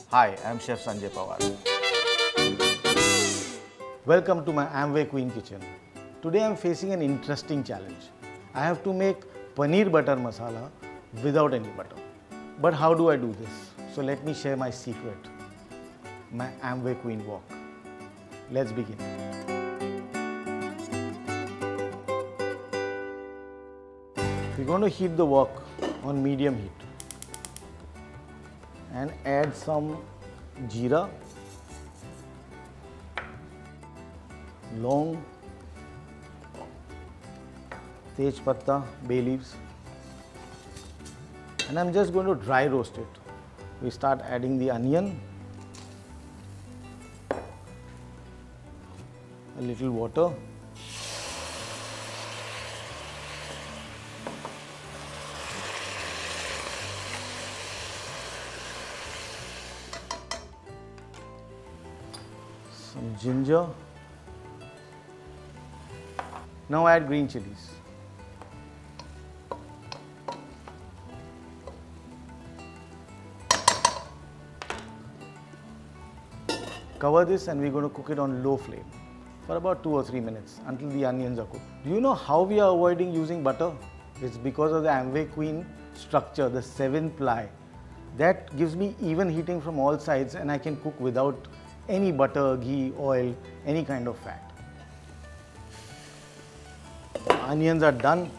Hi, I'm Chef Sanjay Pawar. Welcome to my Amway Queen Kitchen. Today I'm facing an interesting challenge. I have to make paneer butter masala without any butter. But how do I do this? So let me share my secret, my Amway Queen walk. Let's begin. We're going to heat the wok on medium heat and add some jeera, long, tej patta, bay leaves, and I'm just going to dry roast it. We start adding the onion, a little water, some ginger. Now add green chilies. Cover this and we're going to cook it on low flame for about 2 or 3 minutes until the onions are cooked. Do you know how we are avoiding using butter? It's because of the Amway Queen structure, the 7-ply. That gives me even heating from all sides and I can cook without any butter, ghee, oil, any kind of fat. Onions are done.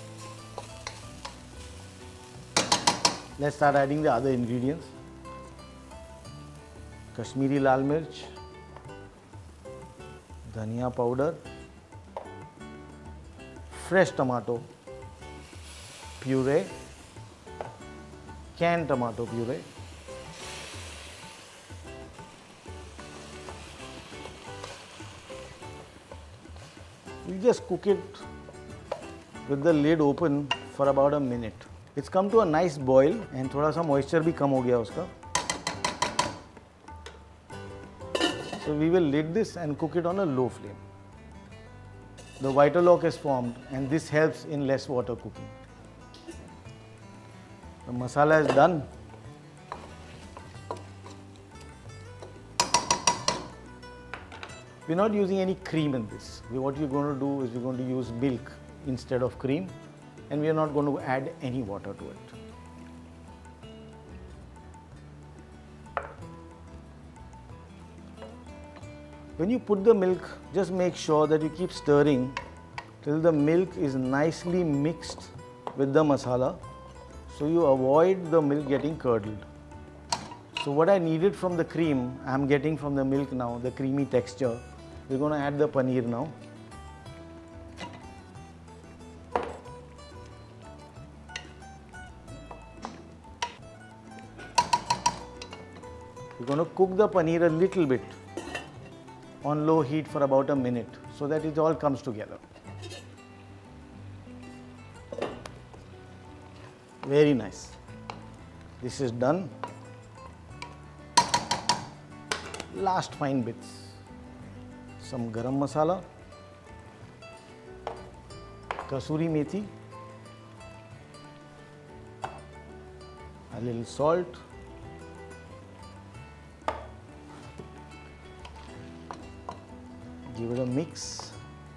Let's start adding the other ingredients. Kashmiri lal mirch, dhania powder, fresh tomato puree, canned tomato puree, we just cook it with the lid open for about a minute. It's come to a nice boil and थोड़ा सा moisture भी कम हो गया उसका. So we will lid this and cook it on a low flame. The Vitelloc is formed and this helps in less water cooking. The masala is done. We're not using any cream in this. What we're going to do is we're going to use milk instead of cream and we are not going to add any water to it. When you put the milk, just make sure that you keep stirring till the milk is nicely mixed with the masala, so you avoid the milk getting curdled. So what I needed from the cream, I am getting from the milk now, the creamy texture. We're going to add the paneer now. We're going to cook the paneer a little bit on low heat for about a minute so that it all comes together. Very nice. This is done. Last fine bits. Some garam masala, kasuri methi, a little salt, give it a mix.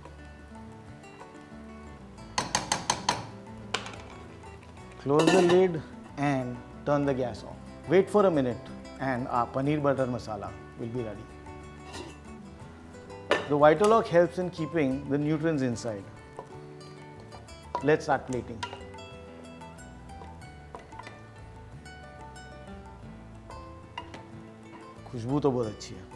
Close the lid and turn the gas on. Wait for a minute and our paneer butter masala will be ready. The Vitelloc helps in keeping the nutrients inside. Let's start plating. खुशबू तो बहुत अच्छी है.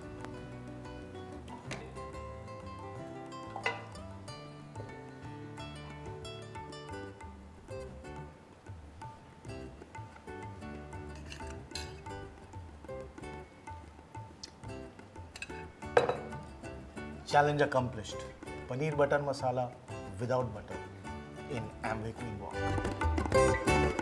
Challenge accomplished. Paneer butter masala without butter in Amway Queen Walk.